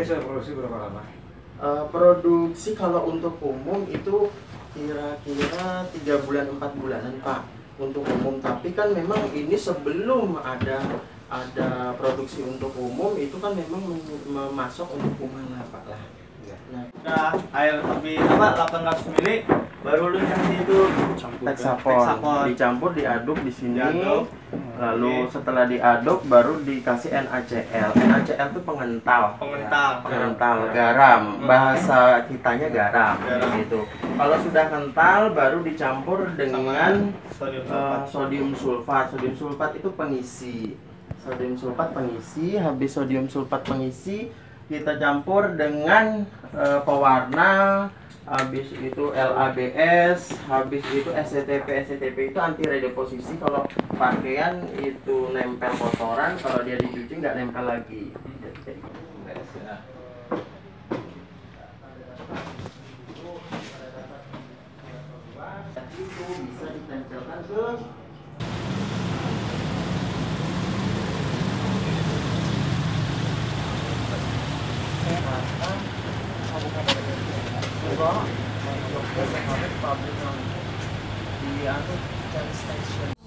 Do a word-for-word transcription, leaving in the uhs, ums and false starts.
bisa produksi berapa lama? Uh, produksi kalau untuk umum itu kira-kira tiga bulan empat bulanan Pak untuk umum, tapi kan memang ini sebelum ada ada produksi untuk umum itu kan memang memasok untuk kumala Pak lah. Nah, udah air lebih apa delapan ratus mili baru lu kasih itu Texapon, dicampur diaduk di sini. Diaduk. Lalu setelah diaduk baru dikasih N A C L. N A C L itu pengental. Pengental. Pengental garam. Bahasa kitanya garam, Garam. gitu. Kalau sudah kental baru dicampur dengan sodium uh, sulfat. sodium sulfat. Sodium sulfat itu pengisi. Sodium sulfat pengisi, habis sodium sulfat pengisi kita campur dengan uh, pewarna, habis itu L A B S, habis itu S C T P. S C T P itu anti redeposisi. Kalau pakaian itu nempel kotoran, kalau dia dicuci nggak nempel lagi. Itu bisa ditempelkan ke di anu, station.